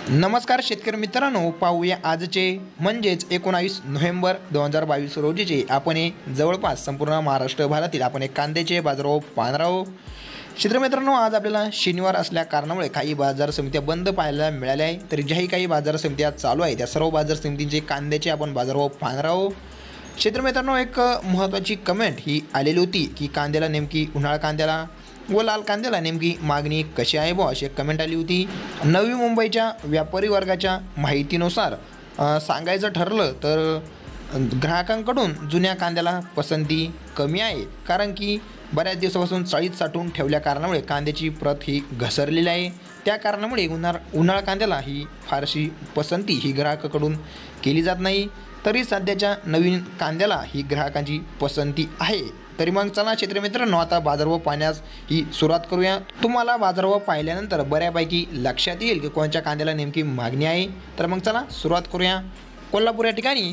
नमस्कार शेतकरी मित्रांनो, पाहूया आजचे म्हणजेच 19 नोव्हेंबर 2022 रोजीचे आपण जवळपास संपूर्ण महाराष्ट्र भागातील आपण कांद्याचे बाजारभाव पाहणार आहोत। शेतकरी मित्रांनो, आज आपल्याला शनिवार असल्या कारणामुळे काही बाजार समित्या बंद पाहायला मिळाल्या आहे, तर ज्याही काही बाजार समित्या चालू आहे त्या सर्व बाजार समितींचे कांद्याचे आपण बाजारभाव पाहणार आहोत। शेतकरी मित्रांनो, एक महत्त्वाची कमेंट ही आलेली होती की कांद्याला नेमकी उन्हाळा कांद्याला व लाल कांद्याला नेमकी मागणी कशी आहे अशी एक कमेंट आली होती। नवी मुंबईच्या व्यापारी वर्गाच्या माहितीनुसार सांगायचं ठरलं तर ग्राहकांकडून जुन्या कांद्याला पसंती कमी आहे, कारण की बऱ्याच दिवसापासून चाळीत साठवून ठेवल्या कारणामुळे कांद्याची प्रत ही घसरलेली आहे। त्या कारणामुळे उन्हाळा कांद्याला ही फारशी पसंती ही ग्राहकाकडून केली जात नाही, तरी सध्याच्या नवीन कांद्याला ही ग्राहकांची पसंती आहे। तरी मग चला शेतकरी मित्रांनो, आता बाजारभाव पाहण्यास ही सुरुवात करूया। तुम्हाला बाजारभाव पाहिल्यानंतर बऱ्यापैकी लक्षात येईल की कोणत्या कांद्याला नेमकी मागणी आहे। तर मग चला सुरुवात करूया। कोल्हापूर या ठिकाणी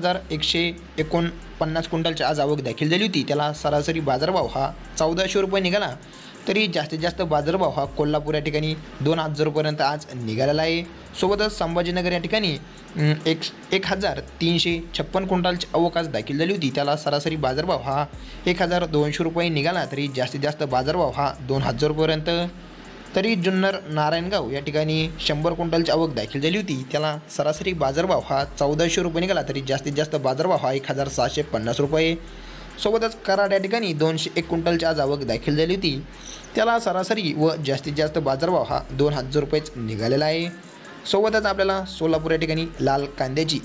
5149 क्विंटलची आज आवक देखील झाली होती। त्याला सरासरी बाजारभाव हा 1400 रुपये निघाला, तरी जास्तीत जास्त बाजारभाव हा कोल्हापूर या ठिकाणी 2000 रुपयांपर्यंत आज निघालेला आहे। सोबतच संभाजीनगर या ठिकाणी 1356 क्विंटलची आवक आज दाखल झाली होती। त्याला सरासरी बाजारभाव हा 1200 रुपये निघाला, तरी जास्तीत जास्त बाजारभाव हा 2000 रुपयांपर्यंत। तरी जुन्नर नारायणगाव या ठिकाणी 100 क्विंटलची आवक दाखल झाली होती। त्याला सरासरी बाजारभाव हा 1400 रुपये निघाला, तरी जास्तीत जास्त बाजारभाव हा 1750 रुपये। सोबतच कराड या ठिकाणी 201 क्विंटलची आज आवक दाखल झाली होती। त्याला सरासरी व जास्तीत जास्त बाजारभाव हा 2000 रुपयेच निघालेला आहे। सोबतच आपल्याला सोलापूर या ठिकाणी लाल कांद्याची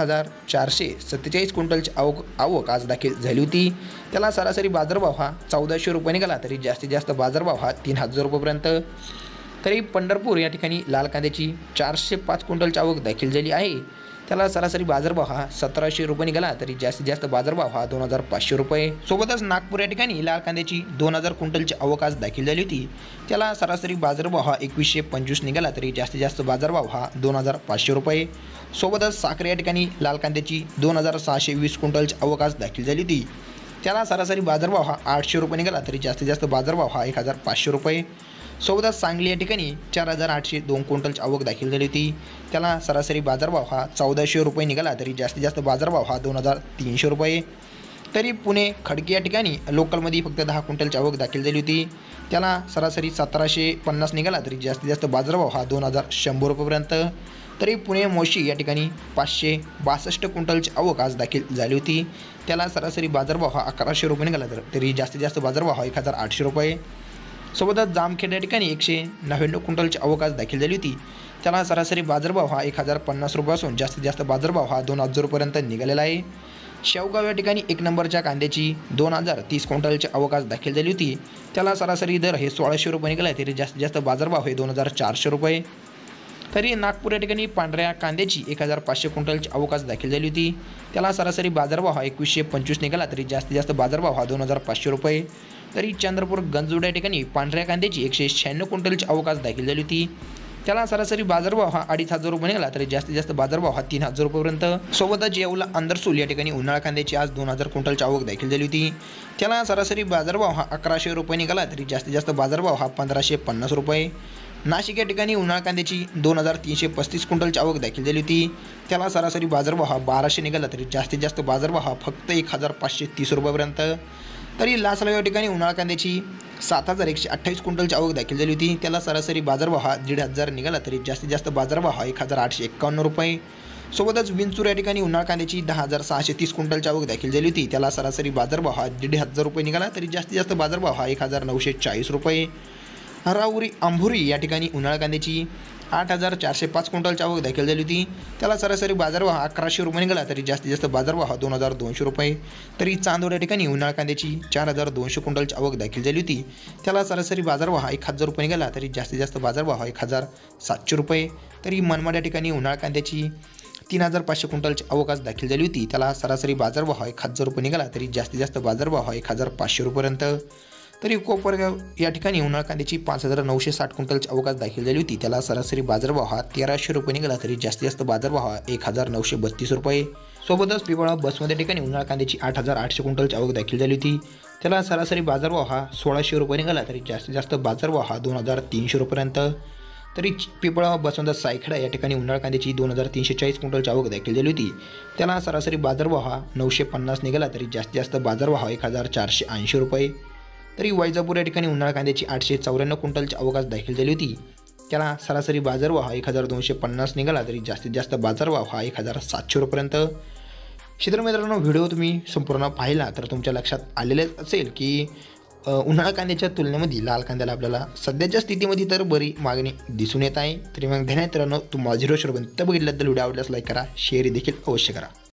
21447 क्विंटलची आवक आज दाखल झाली होती। त्याला सरासरी बाजारभाव हा 1400 रुपये निघाला, तरी जास्तीत जास्त बाजारभाव हा 3000 रुपयेपर्यंत। तरी पंढरपूर या ठिकाणी लाल कांद्याची 405 क्विंटलची आवक दाखल झाली आहे। त्याला सरासरी बाजारभाव हा 1700 रुपये निघाला, तरी जास्तीत जास्त बाजारभाव हा 2500 रुपये। सोबतच नागपूर या ठिकाणी लाल कांद्याची 2000 क्विंटलची आवक आज दाखल झाली होती। त्याला सरासरी बाजारभाव हा 2125 निघाला, तरी जास्तीत जास्त बाजारभाव हा 2500 रुपये। सोबतच साखर या ठिकाणी लाल कांद्याची 2620 क्विंटलची आवक आज दाखल झाली होती। त्याला सरासरी बाजारभाव हा 800 रुपये निघाला, तरी जास्तीत जास्त बाजारभाव हा 1500 रुपये। सोबतच सांगली या ठिकाणी 4802 क्विंटलची आवक दाखल झाली होती। त्याला सरासरी बाजारभाव हा 1400 रुपये निघाला, तरी जास्तीत जास्त बाजारभाव हा 2300 रुपये। तरी पुणे खडकी या ठिकाणी लोकलमध्ये फक्त 10 क्विंटलची आवक दाखल झाली होती। त्याला सरासरी 1750 निघाला, तरी जास्तीत जास्त बाजारभाव हा 2100 रुपयेपर्यंत। तरी पुणे मोशी या ठिकाणी 562 क्विंटलची आवक आज दाखल झाली होती। त्याला सरासरी बाजारभाव हा 1100 रुपये निघाला, तरी जास्तीत जास्त बाजारभाव हा 1800 रुपये। सोबतच जामखेड या ठिकाणी 199 क्विंटलची आवक आज दाखल झाली होती। त्याला सरासरी बाजारभाव हा 1050 रुपयापासून जास्तीत जास्त बाजारभाव हा 2000 रुपयांपर्यंत निघालेला आहे। शेवगाव या ठिकाणी 1 नंबरच्या कांद्याची 2030 क्विंटलची आवक आज दाखल झाली होती। त्याला सरासरी दर हे 1600 रुपये निघाला, तरी जास्तीत जास्त बाजारभाव हे 2400 रुपये। तरी नागपूर या ठिकाणी पांढऱ्या कांद्याची 1500 क्विंटलची आवक आज दाखल झाली होती। त्याला सरासरी बाजारभाव हा 2125 निघाला, तरी जास्तीत जास्त बाजारभाव हा 2500 रुपये। तरी चंद्रपूर गंजोड या ठिकाणी पांढऱ्या कांद्याची 196 क्विंटलची आवक आज दाखल झाली होती। त्याला सरासरी बाजारभाव हा 2500 रुपये निघाला, तरी जास्तीत जास्त बाजारभाव हा 3000 रुपयेपर्यंत। सोबतच येवला अंदरसूल या ठिकाणी उन्हाळा कांद्याची आज 2000 क्विंटलची आवक दाखल झाली होती। त्याला सरासरी बाजारभाव हा 1100 रुपये निघाला, तरी जास्तीत जास्त बाजारभाव हा 1550 रुपये। नाशिक या ठिकाणी उन्हाळा कांद्याची 2335 क्विंटलची आवक दाखल झाली होती। त्याला सरासरी बाजारभाव हा 1200 निघाला, तरी जास्तीत जास्त बाजारभाव हा फक्त 1530 रुपयेपर्यंत। तरी लासलगाव या ठिकाणी उन्हाळा कांद्याची 7128 क्विंटलची आवक दाखल झाली होती। त्याला सरासरी बाजारभाव हा 1500 निघाला, तरी जास्तीत जास्त बाजारभाव हा 1851 रुपये। सोबतच विंचूर या ठिकाणी उन्हाळा कांद्याची 10630 क्विंटलची आवक दाखल झाली होती। त्याला सरासरी बाजारभाव हा 1500 रुपये निघाला, तरी जास्तीत जास्त बाजारभाव हा 1940 रुपये। राहुरी आंभोरी या ठिकाणी उन्हाळा कांद्याची 8405 क्विंटलची आवक दाखल झाली होती। त्याला सरासरी बाजारभाव हा 1100 रुपये निघाला, तरी जास्तीत जास्त बाजारभाव हा 2200 रुपये। तरी चांदोड या ठिकाणी उन्हाळा कांद्याची 4200 क्विंटलची आवक दाखल झाली होती। त्याला सरासरी बाजारभाव हा 1000 रुपये निघाला, तरी जास्तीत जास्त बाजारभाव हा 1700 रुपये। तरी मनमाड या ठिकाणी उन्हाळा कांद्याची 3500 क्विंटलची आवक आज दाखल झाली होती। त्याला सरासरी बाजारभाव हा 1000 रुपये निघाला, तरी जास्तीत जास्त बाजारभाव हा 1500 रुपयेपर्यंत। तरी कोपरगाव या ठिकाणी उन्हाळा कांद्याची 5960 क्विंटलची आवक आज दाखल झाली होती। त्याला सरासरी बाजारभाव हा 1300 रुपये निघाला, तरी जास्तीत जास्त बाजारभाव हा 1932 रुपये। सोबतच पिंपळगाव बसमध्ये ठिकाणी उन्हाळा कांद्याची 8800 क्विंटलची आवक दाखल झाली होती। त्याला सरासरी बाजारभाव हा 1600 रुपये निघाला, तरी जास्तीत जास्त बाजारभाव हा 2300 रुपयांपर्यंत। तरी पिपळा बसवंत सायखेडा या ठिकाणी उन्हाळ कांद्याची 2340 क्विंटलची आवक देखील झाली होती. त्याला सरासरी बाजारभाव हा 950 निघाला, तरी जास्तीत जास्त बाजारभाव 1480 रुपये. तरी वैजापूर या ठिकाणी उन्हाळ कांद्याची 894 क्विंटलची आवक आज दाखल झाली होती. त्याला सरासरी बाजारभाव हा 1250 निघाला, तरी जास्तीत जास्त बाजारभाव हा 1700 रुपयेपर्यंत. मित्रांनो, व्हिडिओ तुम्ही संपूर्ण पाहिला तर तुमच्या लक्षात आलेलेच असेल की उन्हाळा कांद्याच्या तुलनेमध्ये लाल कांद्याला आपल्याला सध्याच्या स्थितीमध्ये तर बरी मागणी दिसून येत आहे. तरी मग धन्यवाद मित्रांनो, तुम्हाला 0 बघितल्याबद्दल व्हिडिओ आवडल्यास लाईक करा, शेअर देखील अवश्य करा.